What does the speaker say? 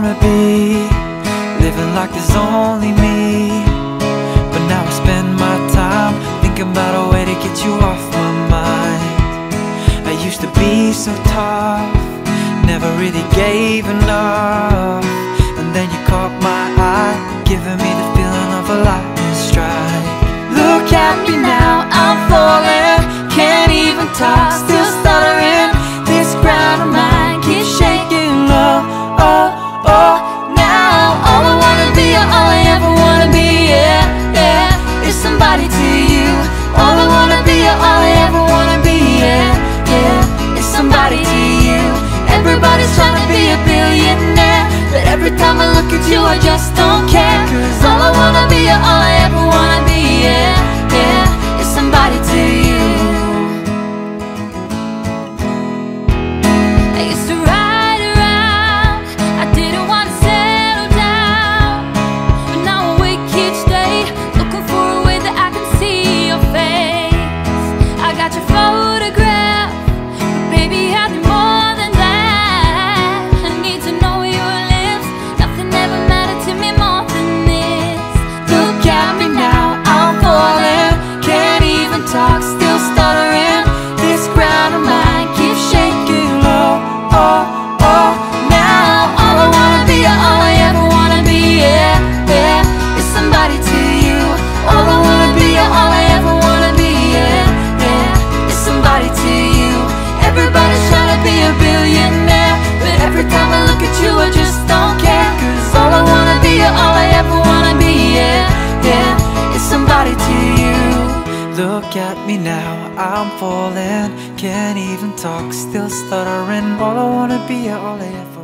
wanna be, living like there's only me. But now I spend my time thinking about a way to get you off my mind. I used to be so tough, never really gave enough, and then you caught my eye, giving me the feeling of a lightning strike. Look at me now, I'm falling, can't even talk, still stuttering. This ground of mine keeps shaking. Oh, oh, oh. Now all I wanna be, all I ever wanna be, yeah, yeah, is somebody to you. All I wanna be, all I ever wanna be, yeah, yeah, is somebody to you. Everybody's trying to be a billionaire, but every time I look at you I just don't care. Cause all I wanna be, all I ever wanna be, yeah, yeah, is somebody to you. I used to ride around, I didn't want to settle down, but now I wake each day looking for a way that I can see your face. I got your photograph, but baby I need more than that. I need to know your lips, nothing ever mattered to me more than this. Look at me now, I'm falling, can't even talk, still stuttering. This ground of mine keeps shaking. Oh, oh, oh. Now all I wanna be, all I ever wanna be, yeah, yeah, is somebody to you. All I wanna be, all I ever wanna be, yeah, yeah, is somebody to you. Everybody's trying to be a billionaire, but every time I look at you I just don't care. Cause all I wanna be, all I ever wanna be, yeah, yeah, is somebody to you. Look at me now, I'm falling, can't even talk, still stuttering. All I wanna be, all I ever